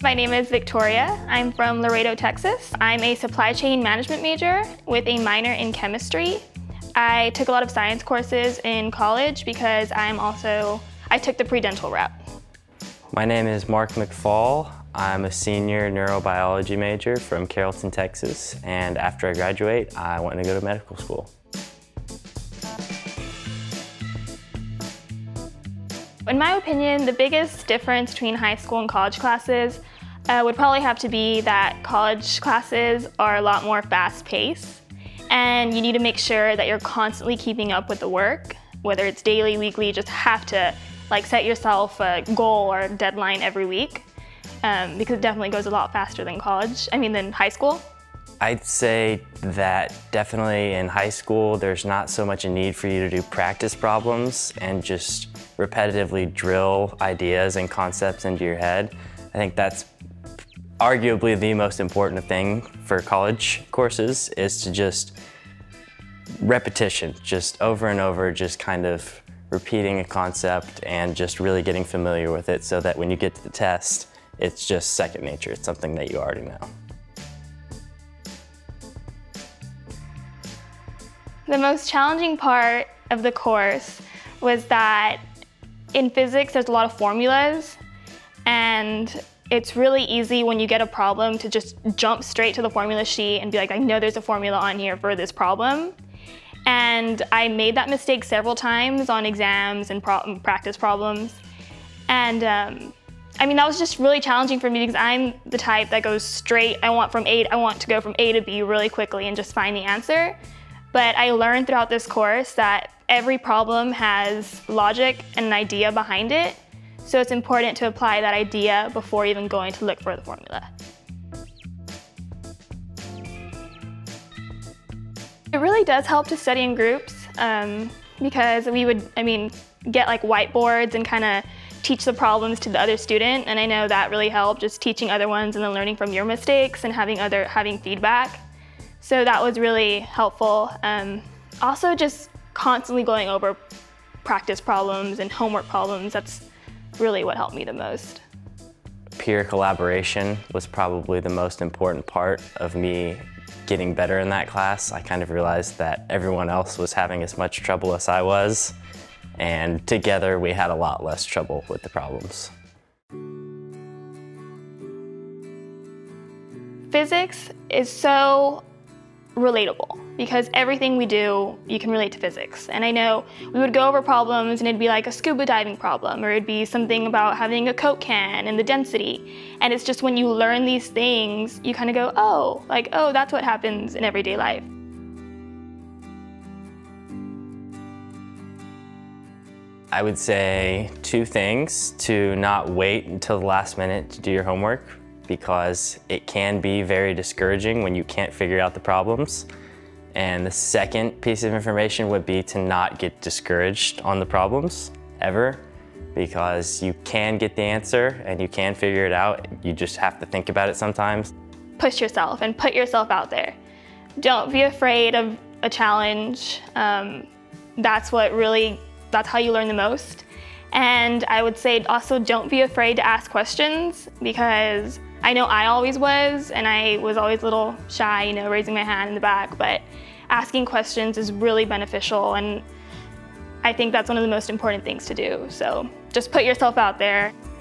My name is Victoria. I'm from Laredo, Texas. I'm a supply chain management major with a minor in chemistry. I took a lot of science courses in college because I took the pre-dental route. My name is Mark McFall. I'm a senior neurobiology major from Carrollton, Texas, and after I graduate, I want to go to medical school. In my opinion, the biggest difference between high school and college classes would probably have to be that college classes are a lot more fast-paced, and you need to make sure that you're constantly keeping up with the work, whether it's daily, weekly. You just have to set yourself a goal or a deadline every week, because it definitely goes a lot faster than than high school. I'd say that definitely in high school, there's not so much a need for you to do practice problems and just repetitively drill ideas and concepts into your head. I think that's arguably the most important thing for college courses, is to just repetition, just over and over, just kind of repeating a concept and just really getting familiar with it so that when you get to the test, it's just second nature. It's something that you already know. The most challenging part of the course was that in physics there's a lot of formulas, and it's really easy when you get a problem to just jump straight to the formula sheet and be like, I know there's a formula on here for this problem. And I made that mistake several times on exams and practice problems. And that was just really challenging for me because I'm the type that goes straight. I want to go from A to B really quickly and just find the answer. But I learned throughout this course that every problem has logic and an idea behind it. So it's important to apply that idea before even going to look for the formula. It really does help to study in groups because we would, get whiteboards and kind of teach the problems to the other student, and I know that really helped, just teaching other ones and then learning from your mistakes and having feedback. So that was really helpful. Also just constantly going over practice problems and homework problems, that's really what helped me the most. Peer collaboration was probably the most important part of me getting better in that class. I kind of realized that everyone else was having as much trouble as I was, and together we had a lot less trouble with the problems. Physics is so relatable because everything we do, you can relate to physics. And I know we would go over problems and it'd be like a scuba diving problem, or it'd be something about having a Coke can and the density. And it's just when you learn these things, you kind of go, oh, that's what happens in everyday life. I would say two things: to not wait until the last minute to do your homework, because it can be very discouraging when you can't figure out the problems. And the second piece of information would be to not get discouraged on the problems, ever, because you can get the answer and you can figure it out. You just have to think about it sometimes. Push yourself and put yourself out there. Don't be afraid of a challenge. That's how you learn the most. And I would say also don't be afraid to ask questions, because I know I always was, and I was always a little shy, raising my hand in the back, but asking questions is really beneficial, and I think that's one of the most important things to do. So just put yourself out there.